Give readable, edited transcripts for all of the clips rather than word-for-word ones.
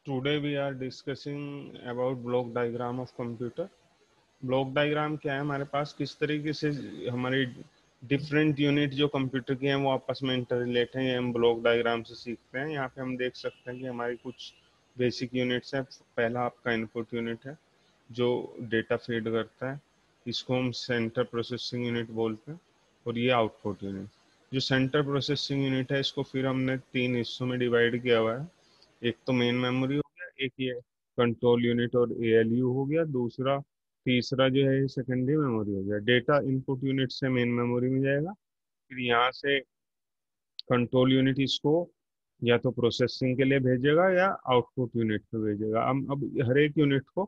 Today we are discussing about block diagram of computer. Block diagram क्या है हमारे पास, किस तरीके से हमारी डिफरेंट यूनिट जो कंप्यूटर की हैं वो आपस में इंटर रिलेट हैं, ये हम ब्लॉक डायग्राम से सीखते हैं। यहाँ पे हम देख सकते हैं कि हमारी कुछ बेसिक यूनिट्स हैं। पहला आपका इनपुट यूनिट है जो डेटा फीड करता है, इसको हम सेंटर प्रोसेसिंग यूनिट बोलते हैं। और ये आउटपुट यूनिट, जो सेंटर प्रोसेसिंग यूनिट है, इसको फिर हमने 3 हिस्सों में डिवाइड किया हुआ है। एक तो मेन मेमोरी हो गया, एक ये कंट्रोल यूनिट और एएलयू हो गया, दूसरा तीसरा जो है सेकेंडरी मेमोरी हो गया। डेटा इनपुट यूनिट से मेन मेमोरी में जाएगा, फिर यहाँ से कंट्रोल यूनिट इसको या तो प्रोसेसिंग के लिए भेजेगा या आउटपुट यूनिट पे भेजेगा। हम अब हर एक यूनिट को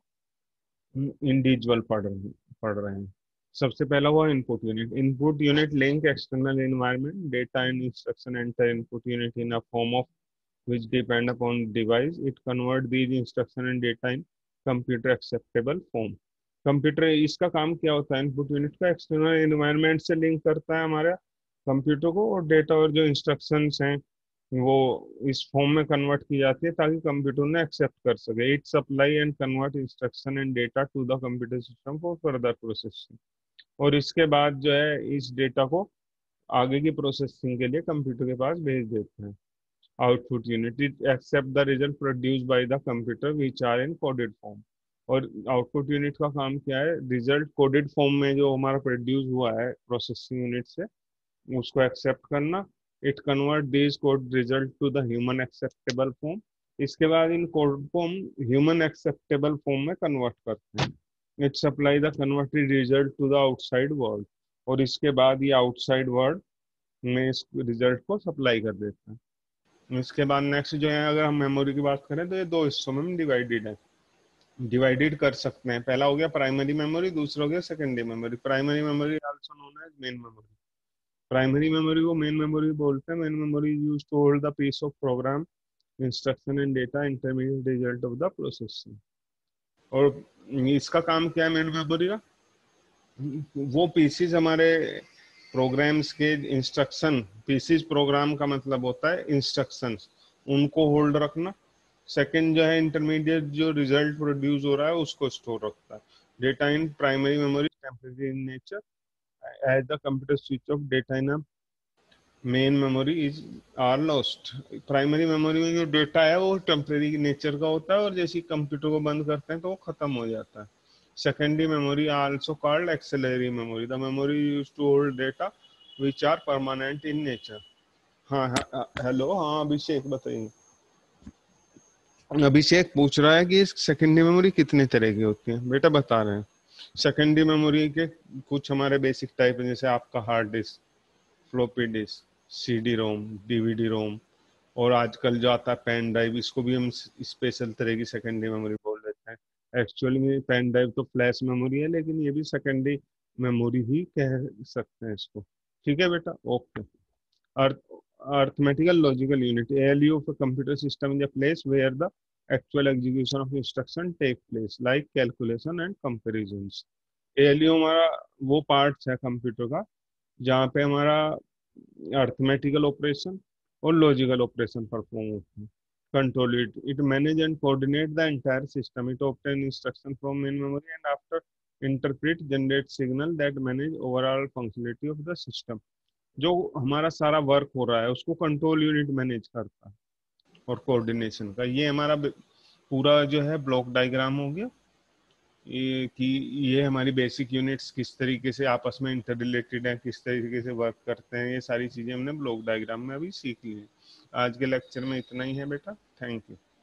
इंडिविजुअल पढ़ रहे हैं। सबसे पहला हुआ input unit. Input unit link external environment data and instruction enter input unit in a form of which depend upon device. It convert these instruction and data in computer acceptable form. Computer इसका काम क्या होता है, input unit का external environment से link करता है हमारे कंप्यूटर को, और डेटा और जो इंस्ट्रक्शंस हैं वो इस फॉर्म में कन्वर्ट की जाती है ताकि कंप्यूटर ने एक्सेप्ट कर सके। It supply and convert instruction and data to the computer system for further processing. और इसके बाद जो है इस डेटा को आगे की प्रोसेसिंग के लिए कंप्यूटर के पास भेज देते हैं। Output unit, it accept the result produce by the computer which are in coded form. और आउटपुट यूनिट का काम क्या है, रिजल्ट कोडेड फॉर्म में जो हमारा प्रोड्यूस हुआ है प्रोसेसिंग यूनिट से, उसको एक्सेप्ट करना। It convert this code result to the human acceptable form. इसके बाद इन कोड को हम ह्यूमन एक्सेप्टेबल फॉर्म में कन्वर्ट करते हैं। It supply the converted result to the outside world. और इसके बाद ये आउटसाइड वर्ल्ड में इस रिजल्ट को सप्लाई कर देता है। इसके बाद नेक्स्ट जो है, अगर हम मेमोरी की बात करें तो ये 2 हिस्सों में डिवाइडेड है, डिवाइडेड कर सकते हैं। पहला हो गया प्राइमरी मेमोरी, दूसरा हो गया secondary memory. Primary memory also known as main memory. Primary memory को मेन मेमोरी बोलते हैं। Main memory used to hold the piece of program instruction and data intermediate result of the processing. और इसका काम क्या है मेन मेमोरी का, वो पीसीज हमारे प्रोग्राम्स के इंस्ट्रक्शन, पीसीज प्रोग्राम का मतलब होता है इंस्ट्रक्शंस, उनको होल्ड रखना। सेकंड जो है इंटरमीडिएट, जो रिजल्ट प्रोड्यूस हो रहा है उसको स्टोर रखता है। Data in primary memory temporary in nature as the computer switch off data in main memory is are lost. Primary memory में जो डेटा है वो टेम्परेरी नेचर का होता है, और जैसे कंप्यूटर को बंद करते हैं तो वो खत्म हो जाता है। Secondary memory also called auxiliary memory, the memory use to hold data which are permanent in nature. हाँ हाँ, हेलो, हाँ अभिषेक बताइए। अभिषेक पूछ रहा है कि सेकेंडरी मेमोरी कितने तरह की होती है। बेटा बता रहे हैं, सेकेंडरी मेमोरी के कुछ हमारे बेसिक टाइप है, जैसे आपका hard disk, floppy disk, CD ROM, DVD ROM, और आजकल जो आता है पेन ड्राइव, इसको भी हम स्पेशल तरह की सेकेंडरी मेमोरी बोल देते हैं। एक्चुअली में पेन ड्राइव तो फ्लैश मेमोरी है, लेकिन ये भी सेकेंडरी मेमोरी ही कह सकते हैं इसको। ठीक है बेटा, ओके। अर्थ arithmetical logical unit, ALU of a computer system is a place where the actual execution of instruction take place like calculation and comparisons। ALU हमारा वो पार्ट है कंप्यूटर का जहाँ पे हमारा अर्थमेटिकल ऑपरेशन और लॉजिकल ऑपरेशन परफॉर्म होते हैं। Control it, it manage and coordinate the entire system. It obtain instruction from main memory and after interpret generate signal that manage overall functionality of the system. जो हमारा सारा work हो रहा है उसको control unit manage करता है, और कोऑर्डिनेशन का। ये हमारा पूरा जो है ब्लॉक डायग्राम हो गया, ये कि ये हमारी बेसिक यूनिट्स किस तरीके से आपस में इंटर रिलेटेड हैं, किस तरीके से वर्क करते हैं, ये सारी चीजें हमने ब्लॉक डायग्राम में अभी सीख ली है। आज के लेक्चर में इतना ही है बेटा, थैंक यू।